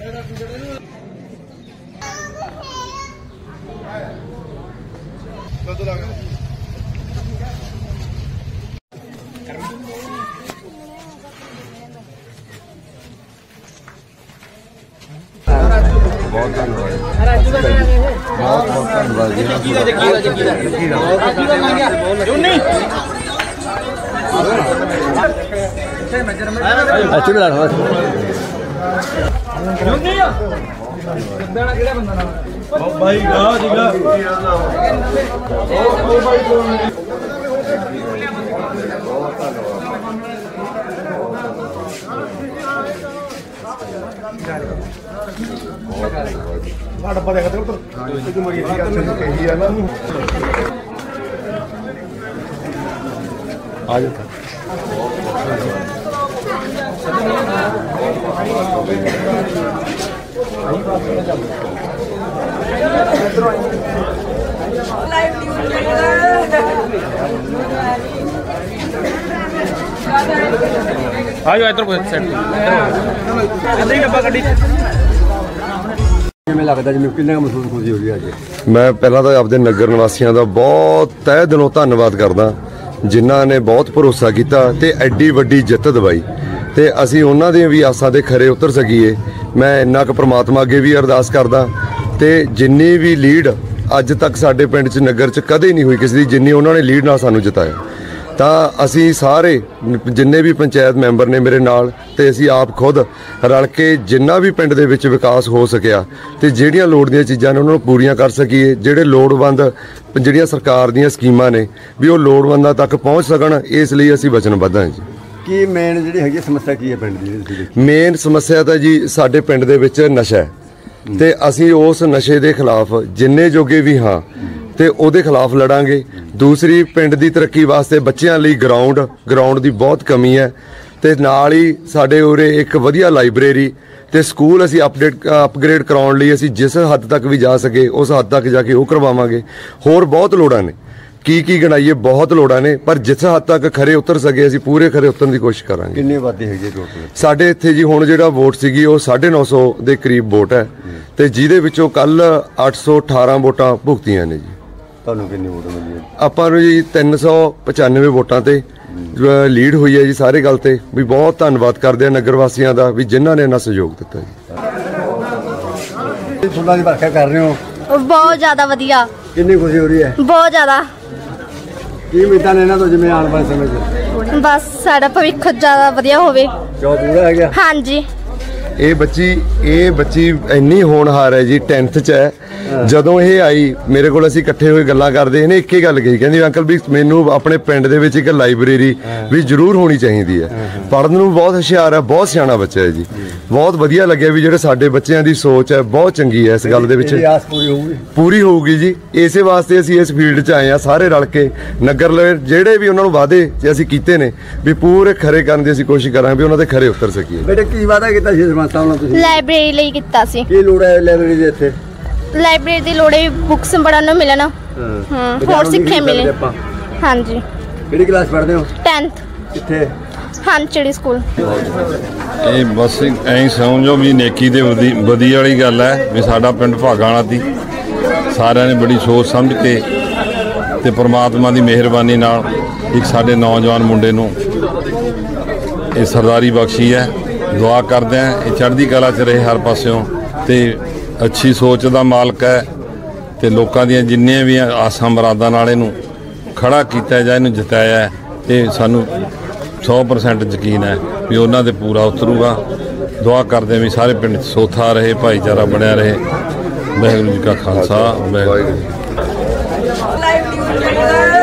बहुत धन्यवाद, बहुत बहुत धन्यवाद जी। भाई डब्बा देखा आ जाता आ जाओ इधर डब्बा कड्डी लगता जिम्मे कि महसूस खुशी हो रही है। मैं पहला तो आपके नगर निवासियों का बहुत तहे दिलों धन्यवाद करदा जिन्हों ने बहुत भरोसा किया ते एड्डी वड्डी जित दवाई ते असी उन्हां दी भी आसां दे खरे उतर सकीए। मैं इन्ना क परमात्मा अगे भी अरदास करदा ते जिन्नी भी लीड अज तक साडे पिंड च नगर च कदे नहीं हुई किसी दी जिन्नी उन्होंने लीड नाल सानू जिताया। तो असी सारे जिन्ने भी पंचायत मैंबर ने मेरे नाल ते असी आप खुद रल के जिन्ना भी पिंड दे विच विकास हो सकिया ते जिहड़ियां लोड़ दीयां चीज़ां ने उन्हां नूं पूरीआं कर सकीए। जिहड़े लोड़वंद जिहड़ियां सरकार दीयां स्कीमां ने भी वो लोड़वंदां तक पहुँच सकण, इस लई असी वचनबद्ध हां जी। की मेन जिहड़ी हैगी समस्या की है पिंड दी? मेन समस्या तो जी साडे पिंड दे विच नशा है ते असी उस नशे दे खिलाफ जिन्ने जोगे भी हाँ ते उहदे खिलाफ लड़ांगे। दूसरी पिंड दी तरक्की वास्ते बच्चियां लई ग्राउंड दी बहुत कमी है ते नाल ही साडे उरे एक वधिया लाइब्रेरी ते स्कूल असी अपग्रेड कराउण लई असी जिस हद तक भी जा सके उस हद तक जाके वो करवावांगे। होर बहुत लोड़ां ने की गणाइए, बहुत लोड़ां ने, पर जिस हद तक खरे उतर सके असी पूरे खरे उतरन की कोशिश करांगे। कितनी आबादी हैगी टोटल? साडे इत्थे जी हुण जिहड़ा वोट सीगी वो 950 दे करीब वोट है ते जिहदे विचों कल 818 वोटां भुगतीआं ने जी। ਤੁਹਾਨੂੰ ਕਿੰਨੀ ਵੋਟ ਮਿਲੀ ਹੈ? ਆਪਾਂ ਨੂੰ ਜੀ 395 ਵੋਟਾਂ ਤੇ ਲੀਡ ਹੋਈ ਹੈ ਜੀ। ਸਾਰੇ ਗੱਲ ਤੇ ਵੀ ਬਹੁਤ ਧੰਨਵਾਦ ਕਰਦੇ ਆ ਨਗਰ ਵਾਸੀਆਂ ਦਾ ਵੀ ਜਿਨ੍ਹਾਂ ਨੇ ਇਹਨਾਂ ਸਹਿਯੋਗ ਦਿੱਤਾ ਜੀ। ਫੁੱਲਾਂ ਦੀ ਵਰਖਾ ਕਰ ਰਹੇ ਹੋ? ਬਹੁਤ ਜ਼ਿਆਦਾ ਵਧੀਆ। ਕਿੰਨੀ ਖੁਸ਼ੀ ਹੋ ਰਹੀ ਹੈ? ਬਹੁਤ ਜ਼ਿਆਦਾ। ਕੀ ਉਮੀਦਾਂ ਨੇ ਇਹਨਾਂ ਤੋਂ ਜਿਵੇਂ ਆਉਣ ਵਾਲੇ ਸਮੇਂ 'ਚ? ਬਸ ਸਾਡਾ ਭਵਿੱਖ ਜ਼ਿਆਦਾ ਵਧੀਆ ਹੋਵੇ। ਜੋਬ ਪੂਰਾ ਹੈ ਗਿਆ? ਹਾਂਜੀ। ਇਹ ਬੱਚੀ ਇੰਨੀ ਹੋਣਹਾਰ ਹੈ ਜੀ, 10th 'ਚ ਹੈ। ਜਦੋਂ ਇਹ ਆਈ ਮੇਰੇ ਕੋਲ ਅਸੀਂ ਇਕੱਠੇ ਹੋਏ ਗੱਲਾਂ ਕਰਦੇ ਇਹਨੇ ਇੱਕ ਹੀ ਗੱਲ ਕਹੀ, ਕਹਿੰਦੀ ਅੰਕਲ ਵੀ ਮੈਨੂੰ ਆਪਣੇ ਪਿੰਡ ਦੇ ਵਿੱਚ ਇੱਕ ਲਾਇਬ੍ਰੇਰੀ ਵੀ ਜ਼ਰੂਰ ਹੋਣੀ ਚਾਹੀਦੀ ਹੈ। ਪੜ੍ਹਨ ਨੂੰ ਬਹੁਤ ਹੁਸ਼ਿਆਰ ਹੈ, ਬਹੁਤ ਸਿਆਣਾ ਬੱਚਾ ਹੈ ਜੀ। ਬਹੁਤ ਵਧੀਆ ਲੱਗਿਆ ਵੀ ਜਿਹੜੇ ਸਾਡੇ ਬੱਚਿਆਂ ਦੀ ਸੋਚ ਹੈ ਬਹੁਤ ਚੰਗੀ ਹੈ। ਇਸ ਗੱਲ ਦੇ ਵਿੱਚ ਪੂਰੀ ਹੋਊਗੀ ਜੀ। ਇਸੇ ਵਾਸਤੇ ਅਸੀਂ ਇਸ ਫੀਲਡ 'ਚ ਆਏ ਹਾਂ ਸਾਰੇ ਰਲ ਕੇ। ਨਗਰ ਜਿਹੜੇ ਵੀ ਉਹਨਾਂ ਨੂੰ ਵਾਅਦੇ ਅਸੀਂ ਕੀਤੇ ਨੇ ਵੀ ਪੂਰੇ ਖਰੇ ਕਰਨ ਦੀ ਅਸੀਂ ਕੋਸ਼ਿਸ਼ ਕਰਾਂਗੇ ਵੀ ਉਹਨਾਂ ਦੇ ਖਰੇ ਉਤਰ ਸਕੀਏ। ਬੇਟੇ ਕੀ ਵਾਅਦਾ ਕੀਤਾ ਸੀ ਸਰਪੰਚ ਸਾਹਿਬ ਨਾਲ ਤੁਸੀਂ? ਲਾਇਬ੍ਰੇਰੀ ਲਈ ਕੀਤਾ ਸੀ। ਕੀ ਲੋੜ ਹੈ ਲਾਇਬ੍ਰੇਰੀ ਦੇ ਇੱਥੇ? ਲਾਇਬ੍ਰੇਰੀ ਦੀ ਲੋੜ ਹੈ, ਬੁੱਕਸ ਪੜ੍ਹਨ ਨੂੰ ਮਿਲਣ, ਹੋਰ ਸਿੱਖਿਆ ਮਿਲੇ। ਹਾਂਜੀ। ਕਿਹੜੀ ਕਲਾਸ ਪੜ੍ਹਦੇ ਹੋ? 10th। ਕਿੱਥੇ? ਹਾਂਚੜੀ ਸਕੂਲ। ਇਹ ਬਸ ਐਂ ਸਮਝੋ ਵੀ ਨੇਕੀ ਤੇ ਵਧੀ ਵਾਲੀ ਗੱਲ ਹੈ ਵੀ ਸਾਡਾ ਪਿੰਡ ਭਾਗਾਂ ਵਾਲਾ ਦੀ ਸਾਰਿਆਂ ਨੇ ਬੜੀ ਸੋਚ ਸਮਝ ਕੇ ਤੇ ਪ੍ਰਮਾਤਮਾ ਦੀ ਮਿਹਰਬਾਨੀ ਨਾਲ ਇੱਕ ਸਾਡੇ ਨੌਜਵਾਨ ਮੁੰਡੇ ਨੂੰ ਇਹ ਸਰਦਾਰੀ ਬਖਸ਼ੀ ਹੈ। ਦੁਆ ਕਰਦੇ ਹਾਂ ਇਹ ਚੜ੍ਹਦੀ ਕਲਾ 'ਚ ਰਹੇ ਹਰ ਪਾਸਿਓਂ ਤੇ ਅੱਛੀ ਸੋਚ ਦਾ ਮਾਲਕ ਹੈ ਤੇ ਲੋਕਾਂ ਦੀਆਂ ਜਿੰਨੀਆਂ ਵੀ ਆਸਾਂ ਮੁਰਾਦਾਂ ਨਾਲ ਇਹਨੂੰ ਖੜਾ ਕੀਤਾ ਜਾਂ ਇਹਨੂੰ ਜਿਤਾਇਆ ਹੈ ਇਹ ਸਾਨੂੰ 100% ਯਕੀਨ ਹੈ ਵੀ ਉਹਨਾਂ ਦੇ ਪੂਰਾ ਉਤਰੂਗਾ। ਦੁਆ ਕਰਦੇ ਵੀ ਸਾਰੇ ਪਿੰਡ 'ਚ ਸੋਥਾ ਰਹੇ, ਭਾਈਚਾਰਾ ਬਣਿਆ ਰਹੇ। ਵਾਹਿਗੁਰੂ ਜੀ ਕਾ ਖਾਲਸਾ, ਵਾਹਿਗੁਰੂ।